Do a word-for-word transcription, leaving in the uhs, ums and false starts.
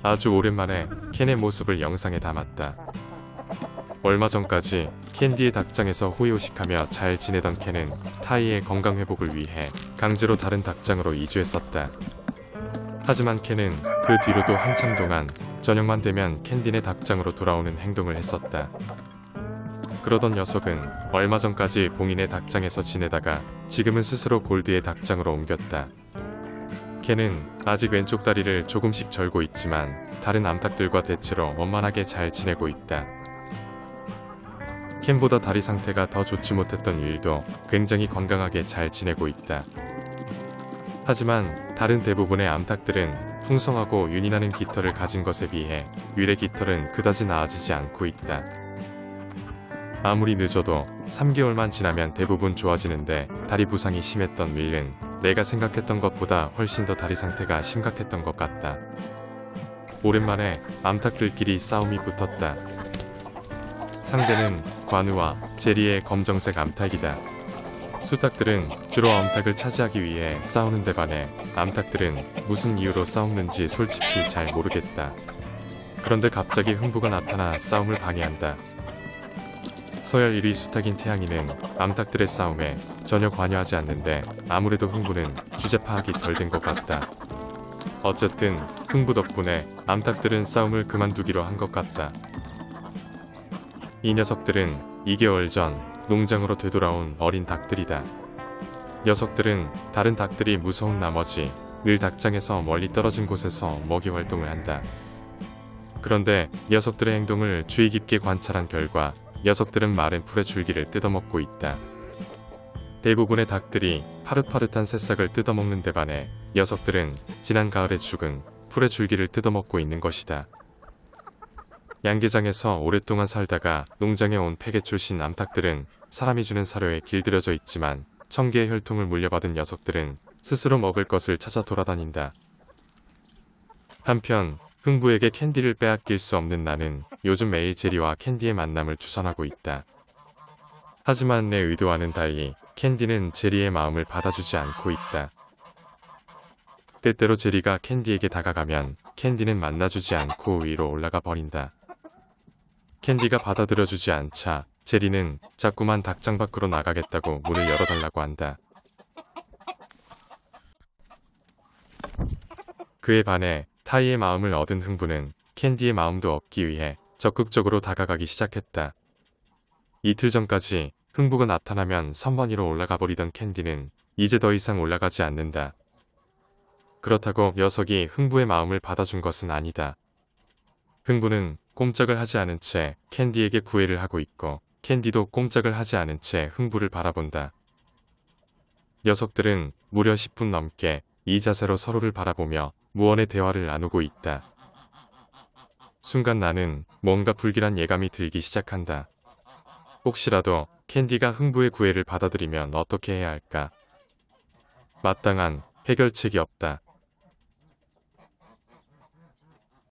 아주 오랜만에 켄의 모습을 영상에 담았다. 얼마 전까지 캔디의 닭장에서 호의호식하며 잘 지내던 켄은 타이의 건강 회복을 위해 강제로 다른 닭장으로 이주했었다. 하지만 켄은 그 뒤로도 한참 동안 저녁만 되면 캔디네 닭장으로 돌아오는 행동을 했었다. 그러던 녀석은 얼마 전까지 봉인의 닭장에서 지내다가 지금은 스스로 골드의 닭장으로 옮겼다. 켄은 아직 왼쪽 다리를 조금씩 절고 있지만 다른 암탉들과 대체로 원만하게 잘 지내고 있다. 켄보다 다리 상태가 더 좋지 못했던 윌도 굉장히 건강하게 잘 지내고 있다. 하지만 다른 대부분의 암탉들은 풍성하고 윤이 나는 깃털을 가진 것에 비해 윌의 깃털은 그다지 나아지지 않고 있다. 아무리 늦어도 삼 개월만 지나면 대부분 좋아지는데 다리 부상이 심했던 윌은 내가 생각했던 것보다 훨씬 더 다리 상태가 심각했던 것 같다. 오랜만에 암탉들끼리 싸움이 붙었다. 상대는 관우와 제리의 검정색 암탉이다. 수탉들은 주로 암탉을 차지하기 위해 싸우는 데 반해 암탉들은 무슨 이유로 싸우는지 솔직히 잘 모르겠다. 그런데 갑자기 흥부가 나타나 싸움을 방해한다. 서열 일 위 수탉인 태양이는 암탉들의 싸움에 전혀 관여하지 않는데 아무래도 흥부는 주제 파악이 덜 된 것 같다. 어쨌든 흥부 덕분에 암탉들은 싸움을 그만두기로 한 것 같다. 이 녀석들은 이 개월 전 농장으로 되돌아온 어린 닭들이다. 녀석들은 다른 닭들이 무서운 나머지 늘 닭장에서 멀리 떨어진 곳에서 먹이 활동을 한다. 그런데 녀석들의 행동을 주의 깊게 관찰한 결과 녀석들은 마른 풀의 줄기를 뜯어먹고 있다. 대부분의 닭들이 파릇파릇한 새싹을 뜯어먹는 데 반해 녀석들은 지난 가을에 죽은 풀의 줄기를 뜯어먹고 있는 것이다. 양계장에서 오랫동안 살다가 농장에 온 폐계 출신 암탉들은 사람이 주는 사료에 길들여져 있지만 청개의 혈통을 물려받은 녀석들은 스스로 먹을 것을 찾아 돌아다닌다. 한편 흥부에게 캔디를 빼앗길 수 없는 나는 요즘 매일 제리와 캔디의 만남을 주선하고 있다. 하지만 내 의도와는 달리 캔디는 제리의 마음을 받아주지 않고 있다. 때때로 제리가 캔디에게 다가가면 캔디는 만나주지 않고 위로 올라가 버린다. 캔디가 받아들여주지 않자 제리는 자꾸만 닭장 밖으로 나가겠다고 문을 열어달라고 한다. 그에 반해 타이의 마음을 얻은 흥부는 캔디의 마음도 얻기 위해 적극적으로 다가가기 시작했다. 이틀 전까지 흥부가 나타나면 선반 위로 올라가 버리던 캔디는 이제 더 이상 올라가지 않는다. 그렇다고 녀석이 흥부의 마음을 받아준 것은 아니다. 흥부는 꼼짝을 하지 않은 채 캔디에게 구애를 하고 있고 캔디도 꼼짝을 하지 않은 채 흥부를 바라본다. 녀석들은 무려 십 분 넘게 이 자세로 서로를 바라보며 무언의 대화를 나누고 있다. 순간 나는 뭔가 불길한 예감이 들기 시작한다. 혹시라도 캔디가 흥부의 구애를 받아들이면 어떻게 해야 할까? 마땅한 해결책이 없다.